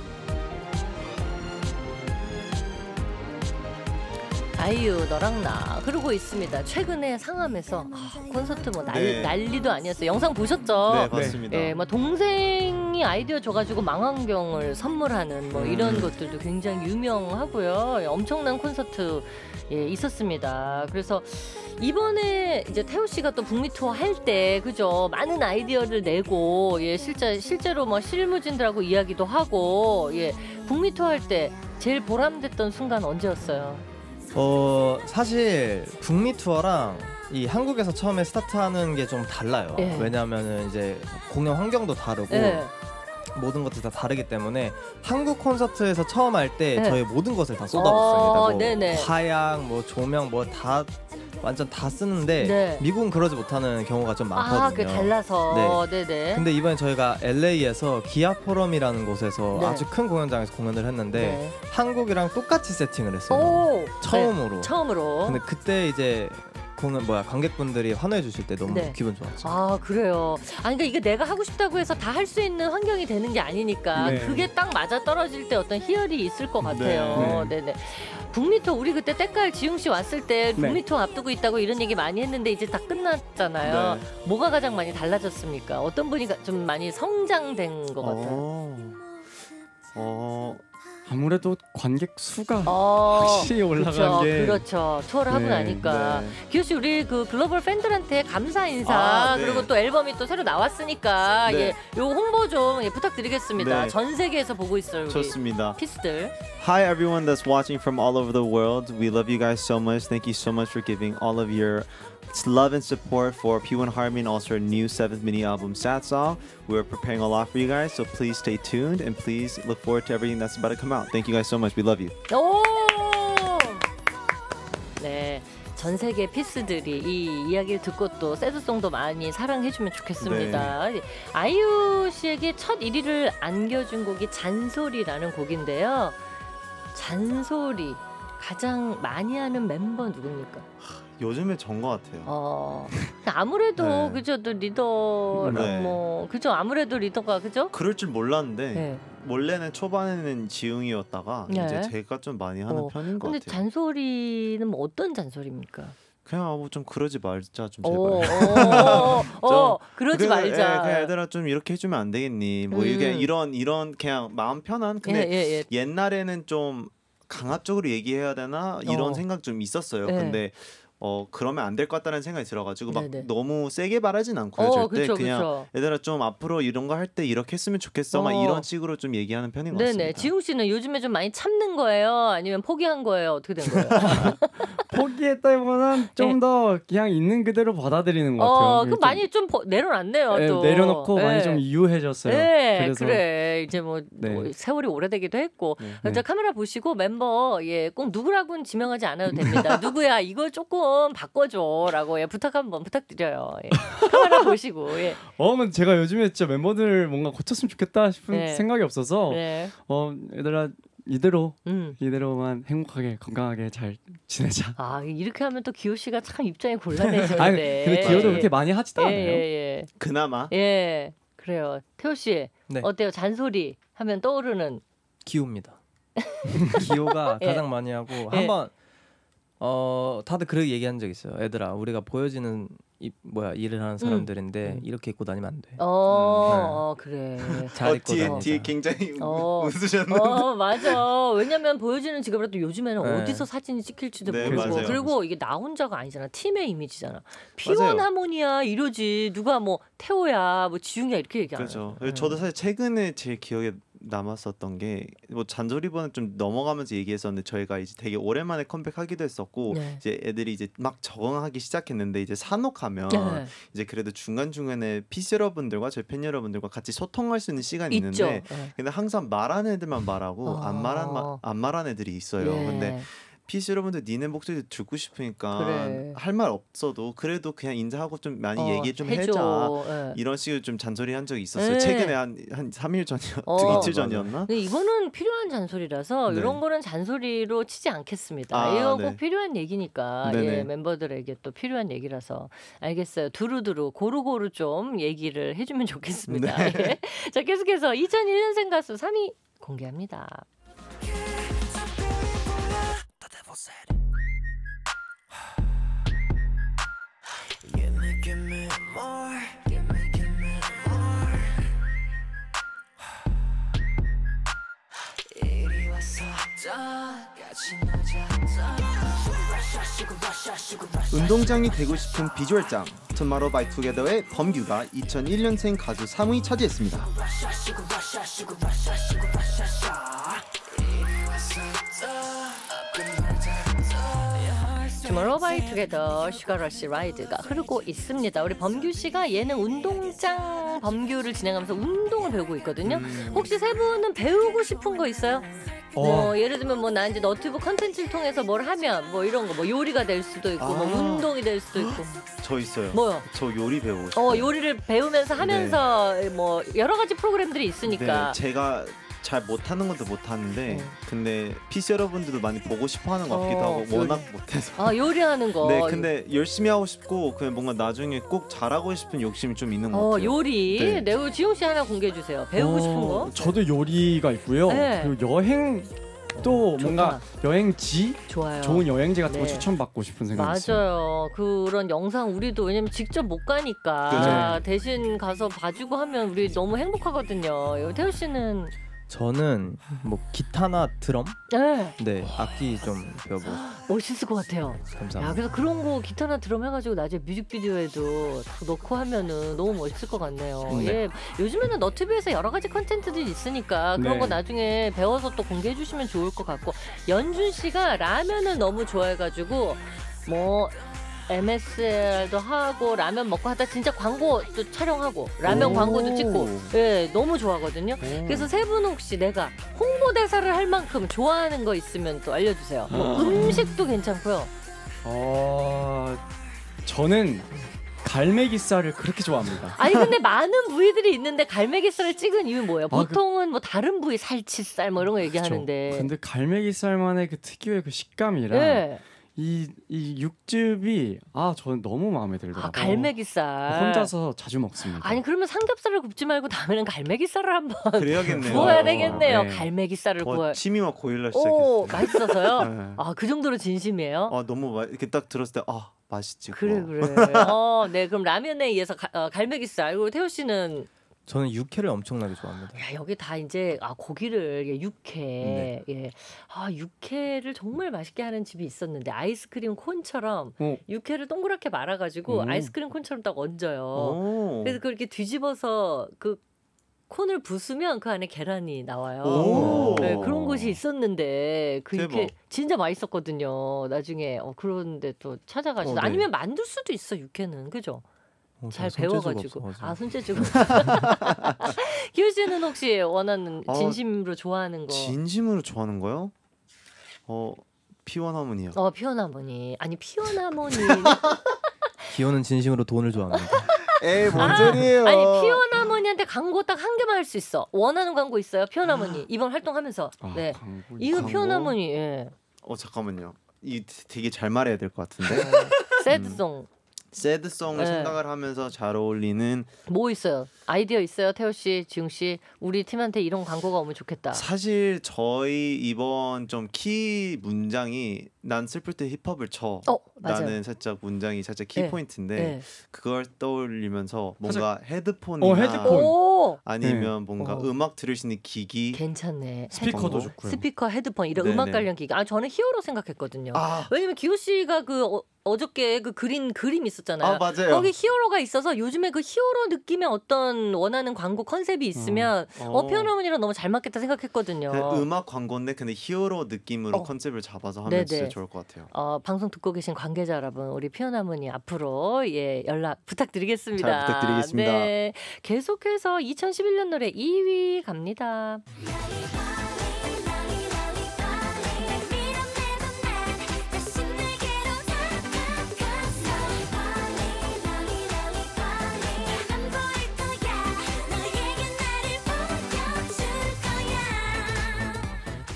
아이유 너랑 나 그러고 있습니다. 최근에 상암에서 콘서트 뭐
네.
난리도 아니었어요. 영상 보셨죠?
네, 맞습니다.
예, 뭐 동생이 아이디어 줘가지고 망원경을 선물하는 뭐 이런 것들도 굉장히 유명하고요. 예, 엄청난 콘서트 예, 있었습니다. 그래서 이번에 이제 태호 씨가 또 북미 투어 할 때 그죠? 많은 아이디어를 내고 예, 실제로 뭐 실무진들하고 이야기도 하고 예, 북미 투어 할 때 제일 보람됐던 순간 언제였어요?
사실 북미 투어랑 이 한국에서 처음에 스타트하는 게 좀 달라요.
예.
왜냐하면은 이제 공연 환경도 다르고
예.
모든 것들이 다 다르기 때문에 한국 콘서트에서 처음 할 때
네.
저희 모든 것을 다 쏟아붓습니다.
네네.
뭐 화양, 뭐 조명, 뭐 다 완전 다 쓰는데
네.
미국은 그러지 못하는 경우가 좀 많거든요.
아, 그 달라서.
네.
네네.
근데 이번에 저희가 LA에서 기아 포럼이라는 곳에서
네.
아주 큰 공연장에서 공연을 했는데
네.
한국이랑 똑같이 세팅을 했어요.
오,
처음으로.
네, 처음으로.
근데 그때 이제 관객분들이 환호해 주실 때 너무
네. 기분
좋았죠.
아 그래요. 아니 그러니까 이게 내가 하고 싶다고 해서 다 할 수 있는 환경이 되는 게 아니니까
네.
그게 딱 맞아 떨어질 때 어떤 희열이 있을 것 같아요.
네.
네네. 북미투어 우리 그때 때깔 지웅 씨 왔을 때
네.
북미투어 앞두고 있다고 이런 얘기 많이 했는데 이제 다 끝났잖아요.
네.
뭐가 가장 많이 달라졌습니까? 어떤 분이 좀 많이 성장된 것 같아요?
아무래도 관객 수가 확실히 올라간 게
그렇죠. 투어를 하고
네,
나니까.
네.
기호 씨 우리 그 글로벌 팬들한테 감사 인사
네.
그리고 또 앨범이 또 새로 나왔으니까
네.
예, 요 홍보 좀 예, 부탁드리겠습니다.
네.
전 세계에서 보고 있어요. 우리
좋습니다.
피스들.
Hi everyone that's watching from all over the world. We love you guys so much. Thank you so much for giving all of your love and support for P1 Harmony and also our new 7th mini album Sad Song. We're preparing a lot for you guys, so please stay tuned and please look forward to everything that's about to come out. Thank you guys so much. We love you.
오! 네. 전 세계 피스들이 이 이야기를 듣고 또 새드송도 많이 사랑해주면 좋겠습니다.
네.
아이유 씨에게 첫 1위를 안겨준 곡이 잔소리라는 곡인데요. 잔소리 가장 많이 하는 멤버 누굽니까?
요즘에 전 것 같아요.
아무래도
네.
그죠 또 리더랑
네.
뭐 그죠 아무래도 리더가 그죠?
그럴 줄 몰랐는데
네.
원래는 초반에는 지웅이었다가
네.
이제 제가 좀 많이 하는 편인 것
근데
같아요.
잔소리는 뭐 어떤 잔소리입니까?
그냥 뭐 좀 그러지 말자 좀
오,
제발.
그러지 말자.
그냥 얘들아 좀 이렇게 해주면 안 되겠니? 뭐 이게 이런 그냥 마음 편한. 근데
예.
옛날에는 좀 강압적으로 얘기해야 되나 이런 생각 좀 있었어요.
네.
근데 그러면 안 될 것 같다는 생각이 들어가지고 막
네네.
너무 세게 말하진 않고요. 절대
그쵸,
그냥
그쵸.
얘들아 좀 앞으로 이런 거 할 때 이렇게 했으면 좋겠어. 막 이런 식으로 좀 얘기하는 편인 것
네네.
같습니다.
지웅 씨는 요즘에 좀 많이 참는 거예요? 아니면 포기한 거예요? 어떻게 된 거예요?
포기했다기보다는 좀 더 그냥 있는 그대로 받아들이는 것 같아요.
그 많이 좀 내려놨네요.
네,
또
내려놓고 많이
네.
좀 유해졌어요.
네,
그래서
그래. 이제 뭐,
네.
뭐 세월이 오래되기도 했고.
네.
이제 카메라 보시고 멤버 꼭 누구라고는 지명하지 않아도 됩니다. 누구야 이걸 조금 바꿔줘라고 부탁 한번 부탁드려요. 카메라 보시고.
근데 제가 요즘에 진짜 멤버들 뭔가 고쳤으면 좋겠다 싶은 생각이 없어서
네.
얘들아 이대로만 행복하게 건강하게 잘 지내자.
이렇게 하면 또 기호 씨가 참 입장이 곤란해지는데.
아니, 근데 기호도 그렇게 많이 하지도 않아요.
예.
그나마.
예, 그래요. 태호 씨
네.
어때요? 잔소리 하면 떠오르는.
기호입니다. 기호가 가장 많이 하고 한번 다들 그렇게 얘기한 적 있어요. 애들아, 우리가 보여지는 일을 하는 사람들인데 이렇게 입고 다니면 안 돼.
그래.
잘 입고 다니자.
뒤에 굉장히 웃으셨는데.
맞아. 왜냐면 보여지는 직업이라도 요즘에는
네.
어디서 사진이 찍힐지도
네,
모르고.
맞아요.
그리고 이게 나 혼자가 아니잖아. 팀의 이미지잖아. P1
맞아요.
하모니야 이러지. 누가 뭐 태호야, 뭐 지웅이야 이렇게 얘기 안
그렇죠.
해요.
저도 사실 최근에 제일 기억에 남았었던 게 뭐 잔소리보다는 좀 넘어가면서 얘기했었는데 저희가 이제 되게 오랜만에 컴백하기도 했었고
네.
이제 애들이 이제 막 적응하기 시작했는데 이제 산옥하면
네.
이제 그래도 중간 중간에 PC 여러분들과 저희 팬 여러분들과 같이 소통할 수 있는 시간이
있죠.
있는데 근데 항상 말하는 애들만 말하고 안 말한 애들이 있어요.
예.
근데 PC 여러분들 니네 목소리 듣고 싶으니까
그래.
할 말 없어도 그래도 그냥 인사하고 좀 많이 얘기 좀
해줘.
해자. 이런 식으로 좀 잔소리 한 적이 있었어요. 최근에 한 3일 전이었, 이틀 전이었나?
이거는 필요한 잔소리라서
네.
이런 거는 잔소리로 치지 않겠습니다. 이거 꼭 필요한 얘기니까 예, 멤버들에게 또 필요한 얘기라서 알겠어요. 두루두루 고루고루 좀 얘기를 해주면 좋겠습니다.
네.
예. 자, 계속해서 2001년생 가수 3위 공개합니다.
운동장이 되고 싶은 비주얼짱 투마로우 바이 투게더의 범규가 2001년생 가수 3위 차지했습니다.
투모로우 바이 투게더 슈가러쉬 라이드가 흐르고 있습니다. 우리 범규 씨가 예능 운동장 범규를 진행하면서 운동을 배우고 있거든요. 혹시 세 분은 배우고 싶은 거 있어요? 뭐 예를 들면 뭐 나 이제 너튜브 컨텐츠를 통해서 뭘 하면 뭐 이런 거 뭐 요리가 될 수도 있고 뭐 운동이 될 수도 있고.
저 있어요.
뭐요?
저 요리 배우고 싶어요.
요리를 배우면서 하면서 뭐 여러 가지 프로그램들이 있으니까.
네, 제가 잘 못하는 것도 못하는데 근데 PC 여러분들도 많이 보고 싶어하는 것 같기도 하고 워낙 못해서.
요리하는 거.
네, 근데 열심히 하고 싶고 그냥 뭔가 나중에 꼭 잘하고 싶은 욕심이 좀 있는 것 같아요.
요리. 네, 지용 씨 하나 공개해 주세요. 배우고 싶은 거.
저도 요리가 있고요.
네.
그리고 여행 또 뭔가 여행지
좋아요.
좋은 여행지 같은 거 추천받고 싶은 생각이 있어요.
맞아요. 그런 영상 우리도 왜냐면 직접 못 가니까 대신 가서 봐주고 하면 우리 너무 행복하거든요. 태우 씨는
저는 뭐 기타나 드럼,
네,
악기 좀 배워보고
멋있을 것 같아요.
감사합니다.
야, 그래서 그런 거 기타나 드럼 해가지고 나중에 뮤직비디오에도 다 넣고 하면은 너무 멋있을 것 같네요. 예, 요즘에는 너튜브에서 여러 가지 컨텐츠들이 있으니까 그런 거 나중에 배워서 또 공개해 주시면 좋을 것 같고, 연준 씨가 라면을 너무 좋아해가지고 뭐 MSL도 하고 라면 먹고 하다 진짜 광고도 촬영하고 라면 광고도 찍고 너무 좋아하거든요. 그래서 세 분 혹시 내가 홍보대사를 할 만큼 좋아하는 거 있으면 또 알려주세요. 뭐 음식도 괜찮고요.
저는 갈매기살을 그렇게 좋아합니다.
아니 근데 많은 부위들이 있는데 갈매기살을 찍은 이유는 뭐예요? 보통은 뭐 다른 부위 살치살 뭐 이런 거 얘기하는데.
근데 갈매기살만의 그 특유의 그 식감이랑 이 육즙이 저는 너무 마음에 들더라고요.
갈매기살
혼자서 자주 먹습니다.
아니 그러면 삼겹살을 굽지 말고 다음에는 갈매기살을 한번
그래야겠네요.
구워야 되겠네요. 갈매기살을 구워.
침이 막 고일라 시작했어요.
맛있어서요? 그 정도로 진심이에요?
너무 이렇게 딱 들었을 때 맛있지.
그래. 네, 그럼 라면에 의해서 갈매기살. 그리고 태호 씨는?
저는 육회를 엄청나게 좋아합니다.
야, 여기 다 이제 고기를 육회. 육회를 정말 맛있게 하는 집이 있었는데 아이스크림 콘처럼 육회를 동그랗게 말아가지고 아이스크림 콘처럼 딱 얹어요. 그래서 그렇게 뒤집어서 그 콘을 부수면 그 안에 계란이 나와요. 네, 그런 곳이 있었는데 그 육회 진짜 맛있었거든요. 나중에 그런데 또 찾아가지고 아니면 만들 수도 있어 육회는, 그죠? 잘 배워가지고. 손재주가. 기호 씨는 혹시 원하는 진심으로 좋아하는 거?
진심으로 좋아하는 거요? 피원하모니요.
피원하모니. 아니 피원하모니.
기호는 진심으로 돈을 좋아합니다.
에이, 뭔 소리예요?
아니 피원하모니한테 광고 딱 한 개만 할 수 있어. 원하는 광고 있어요? 피원하모니 이번 활동하면서. 네. 이거 피원하모니.
잠깐만요. 이 되게 잘 말해야 될 것 같은데.
새드송.
새드송을 생각을 하면서 잘 어울리는
뭐 있어요? 아이디어 있어요? 태호 씨, 지웅 씨, 우리 팀한테 이런 광고가 오면 좋겠다.
사실 저희 이번 좀 키 문장이 난 슬플 때 힙합을 쳐. 나는 살짝 문장이 살짝 키 포인트인데 그걸 떠올리면서 뭔가 헤드폰이나 아니면 뭔가 음악 들을 수 있는 기기.
괜찮네.
스피커도 좋고요.
스피커, 헤드폰 이런 음악 관련 기기. 저는 히어로 생각했거든요. 왜냐면 기호 씨가 어저께 그 그림 있었잖아요.
맞아요.
거기 히어로가 있어서 요즘에 그 히어로 느낌의 어떤 원하는 광고 컨셉이 있으면 피어나문이랑 너무 잘 맞겠다 생각했거든요.
음악 광고인데 근데 히어로 느낌으로 컨셉을 잡아서 하면 진짜 좋을 것 같아요.
방송 듣고 계신 관계자 여러분, 우리 피어나문이 앞으로 연락 부탁드리겠습니다.
잘 부탁드리겠습니다.
네, 계속해서 2011년 노래 2위 갑니다.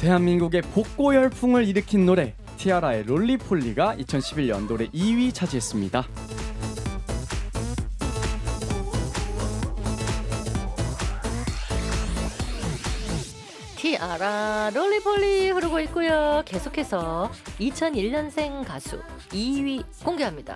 대한민국의 복고 열풍을 일으킨 노래 티아라의 롤리폴리가 2011년 노래 2위 차지했습니다.
티아라 롤리폴리 흐르고 있고요. 계속해서 2001년생 가수 2위 공개합니다.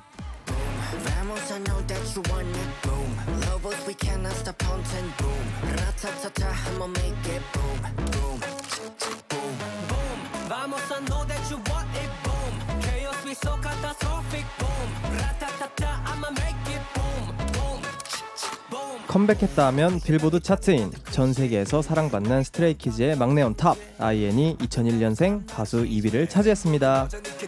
컴백했다 하면 빌보드 차트인 전 세계에서 사랑받는 스트레이키즈의 막내 온탑 IN이 2001년생 가수 2위를 차지했습니다.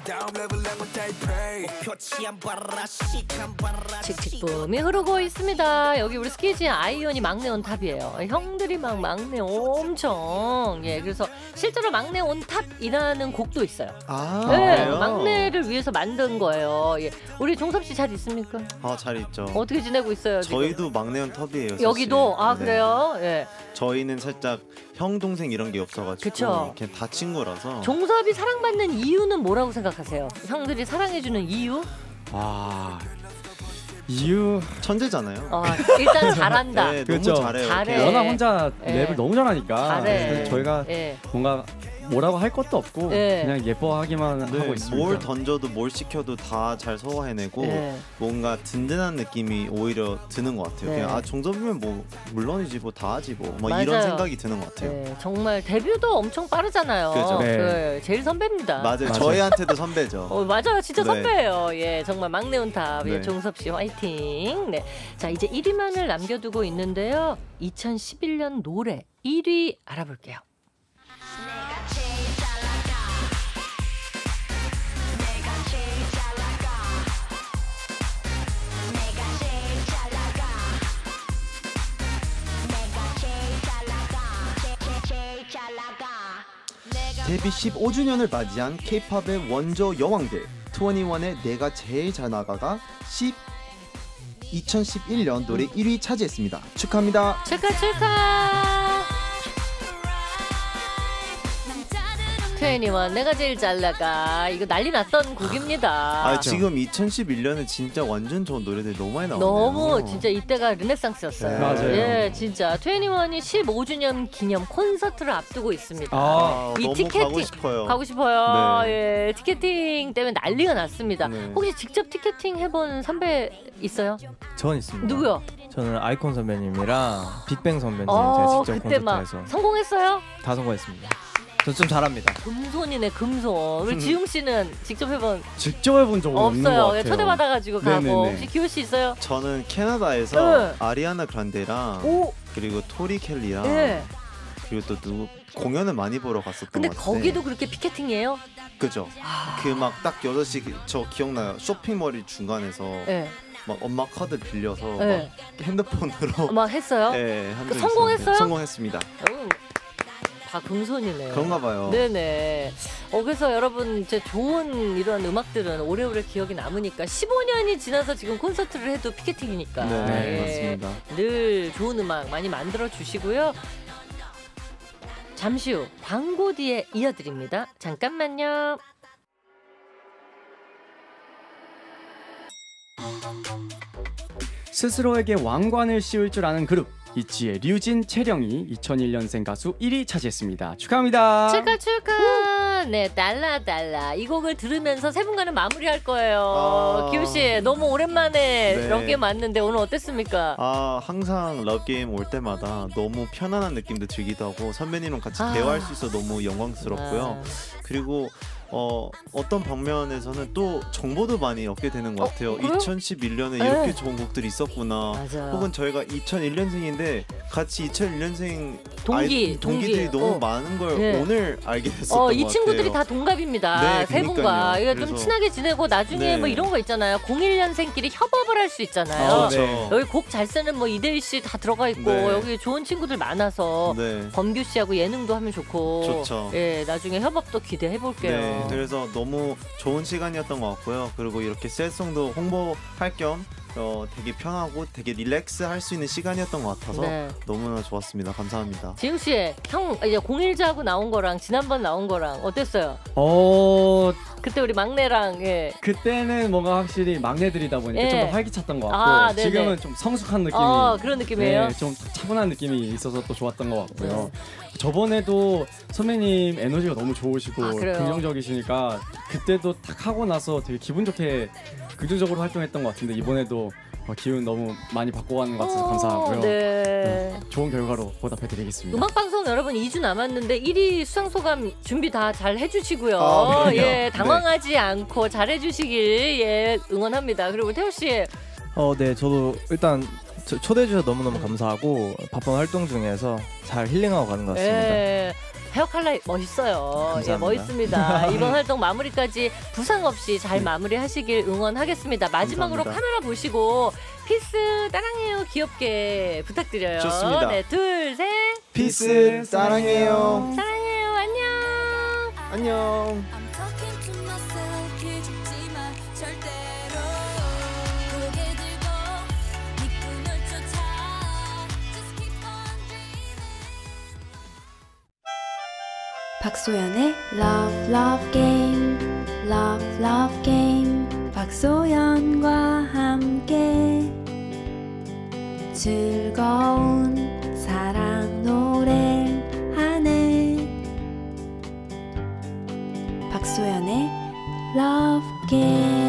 칙칙붐이 흐르고 있습니다. 여기 우리 스키즈의 아이언이 막내 온탑이에요. 형들이 막 막내 엄청 그래서 실제로 막내 온탑이라는 곡도 있어요.
그래요?
막내를 위해서 만든 거예요. 우리 종섭 씨 잘 있습니까?
잘 있죠.
어떻게 지내고 있어요?
저희도 막내 온탑이에요.
여기도
네.
그래요? 예.
저희는 살짝 형 동생 이런 게 없어가지고
그쵸.
그냥 다 친구라서.
종섭이 사랑받는 이유는 뭐라고 생각하세요? 형들이 사랑해주는 이유?
이유
천재잖아요.
일단 잘한다.
네,
그렇죠.
너무 잘해요.
잘해.
워낙 혼자
예.
랩을 너무 잘하니까
잘해.
그래서 저희가 뭔가 뭐라고 할 것도 없고 그냥 예뻐하기만 하고 있습니다.
뭘 던져도 뭘 시켜도 다 잘 소화해내고 뭔가 든든한 느낌이 오히려 드는 것 같아요. 그냥 종섭이면 뭐 물론이지 뭐 다 하지 뭐 이런 생각이 드는 것 같아요.
정말 데뷔도 엄청 빠르잖아요.
그죠.
제일 선배입니다.
맞아요. 저희한테도 선배죠.
맞아요. 진짜 선배예요. 정말 막내 온탑 종섭 씨 화이팅. 자, 이제 1위만을 남겨두고 있는데요. 2011년 노래 1위 알아볼게요.
데뷔 15주년을 맞이한 K-팝의 원조 여왕들 2NE1의 내가 제일 잘 나가가 2011년 노래 1위 차지했습니다. 축하합니다.
축하. 2NE1 내가 제일 잘 나가 이거 난리 났던 곡입니다.
지금 2011년에 진짜 완전 좋은 노래들이 너무 많이 나오네요.
너무 진짜 이때가 르네상스였어요.
맞아요.
진짜 2NE1이 15주년 기념 콘서트를 앞두고 있습니다. 이
너무
티켓팅
가고 싶어요.
티켓팅 때문에 난리가 났습니다. 혹시 직접 티켓팅 해본 선배 있어요?
전 있습니다.
누구요?
저는 아이콘 선배님이랑 빅뱅 선배님 제가 직접
그때 막
콘서트에서
성공했어요?
다 성공했습니다. 저 좀 잘합니다.
금손이네 금손. 우리 지웅 씨는 직접 해본
적은 없는 것
없어요.
같아요.
초대받아가지고 가고. 혹시 기호 씨 있어요?
저는 캐나다에서 아리아나 그란데랑 그리고 토리 켈리랑 그리고 또 누구 공연을 많이 보러 갔었던 것 같아요.
근데 거기도 그렇게 피켓팅이에요?
그죠. 그 막 딱 8시 저 기억나요. 쇼핑몰 중간에서 막 엄마 카드 빌려서 막 핸드폰으로
막 했어요?
한 적이
성공했어요?
있었는데. 성공했습니다.
다 금손이네요.
그런가 봐요.
네네. 그래서 여러분 이제 좋은 이런 음악들은 오래오래 기억이 남으니까 15년이 지나서 지금 콘서트를 해도 피켓팅이니까.
맞습니다.
늘 좋은 음악 많이 만들어 주시고요. 잠시 후 광고 뒤에 이어드립니다. 잠깐만요.
스스로에게 왕관을 씌울 줄 아는 그룹 이치의 류진, 채령이 2001년생 가수 1위 차지했습니다. 축하합니다.
축하. 네, 달라. 이 곡을 들으면서 세 분과는 마무리할 거예요. 기우 씨, 너무 오랜만에 럭게임 왔는데 오늘 어땠습니까?
항상 럭게임 올 때마다 너무 편안한 느낌도 들기도 하고 선배님이랑 같이 대화할 수 있어 너무 영광스럽고요. 그리고 어떤 방면에서는 또 정보도 많이 얻게 되는 것 같아요. 2011년에 이렇게 좋은 곡들이 있었구나. 혹은 저희가 2001년생인데 같이 2001년생 동기들이 너무 많은 걸 오늘 알게 됐었던 것 같아요.
이 친구들이 다 동갑입니다. 세 분과 좀 친하게 지내고 나중에 뭐 이런 거 있잖아요. 01년생끼리 협업을 할 수 있잖아요. 여기 곡 잘 쓰는 뭐 이대희 씨 다 들어가 있고 여기 좋은 친구들 많아서 범규 씨하고 예능도 하면 좋고
좋죠.
나중에 협업도 기대해 볼게요.
네, 그래서 너무 좋은 시간이었던 것 같고요. 그리고 이렇게 셀송도 홍보할 겸 되게 편하고 되게 릴렉스 할 수 있는 시간이었던 것 같아서
네.
너무나 좋았습니다. 감사합니다.
지웅 씨, 형 이제 0일자하고 나온 거랑 지난번 나온 거랑 어땠어요? 그때 우리 막내랑
그때는 뭔가 확실히 막내들이다 보니까 좀 더 활기찼던 것 같고 지금은 좀 성숙한 느낌이
그런 느낌이에요?
네, 좀 차분한 느낌이 있어서 또 좋았던 것 같고요. 저번에도 선배님 에너지가 너무 좋으시고 긍정적이시니까 그때도 딱 하고 나서 되게 기분 좋게 긍정적으로 활동했던 것 같은데 이번에도 기운 너무 많이 바꿔가는 것 같아서 감사하고요.
네.
좋은 결과로 보답해드리겠습니다.
음악방송 여러분 2주 남았는데 1위 수상소감 준비 다 잘 해주시고요. 예, 당황하지 않고 잘 해주시길 응원합니다. 그리고 태호 씨.
네, 저도 일단 초대해 주셔서 너무너무 감사하고 바쁜 활동 중에서 잘 힐링하고 가는 것 같습니다.
예. 헤어 컬러 멋있어요.
감사합니다.
멋있습니다. 이번 활동 마무리까지 부상 없이 잘 마무리하시길 응원하겠습니다. 마지막으로
감사합니다.
카메라 보시고 피스 따랑해요 귀엽게 부탁드려요.
좋습니다.
네, 둘, 셋.
피스 사랑해요.
사랑해요. 안녕.
안녕.
박소연의 Love Love Game, Love Love Game. 박소연과 함께 즐거운 사랑 노래하네. 박소연의 Love Game.